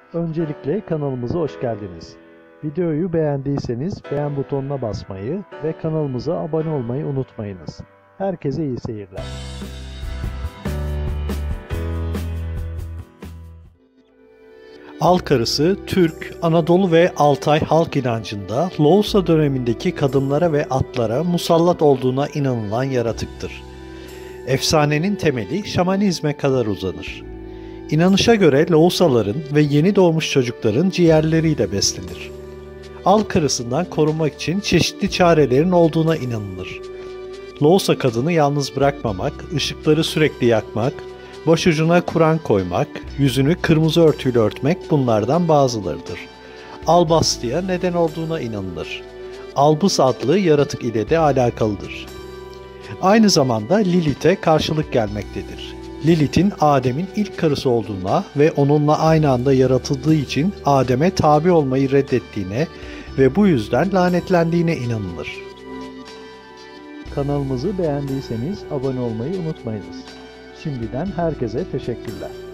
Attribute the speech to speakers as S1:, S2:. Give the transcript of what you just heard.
S1: Öncelikle kanalımıza hoş geldiniz. Videoyu beğendiyseniz beğen butonuna basmayı ve kanalımıza abone olmayı unutmayınız. Herkese iyi seyirler. Al karısı, Türk, Anadolu ve Altay halk inancında Loğusa dönemindeki kadınlara ve atlara musallat olduğuna inanılan yaratıktır. Efsanenin temeli şamanizme kadar uzanır. İnanışa göre Loğusaların ve yeni doğmuş çocukların ciğerleriyle beslenir. Al karısından korunmak için çeşitli çarelerin olduğuna inanılır. Loğusa kadını yalnız bırakmamak, ışıkları sürekli yakmak, başucuna Kur'an koymak, yüzünü kırmızı örtüyle örtmek bunlardan bazılarıdır. Albastıya neden olduğuna inanılır. Albus adlı yaratık ile de alakalıdır. Aynı zamanda Lilith'e karşılık gelmektedir. Lilith'in Adem'in ilk karısı olduğuna ve onunla aynı anda yaratıldığı için Adem'e tabi olmayı reddettiğine ve bu yüzden lanetlendiğine inanılır. Kanalımızı beğendiyseniz abone olmayı unutmayınız. Şimdiden herkese teşekkürler.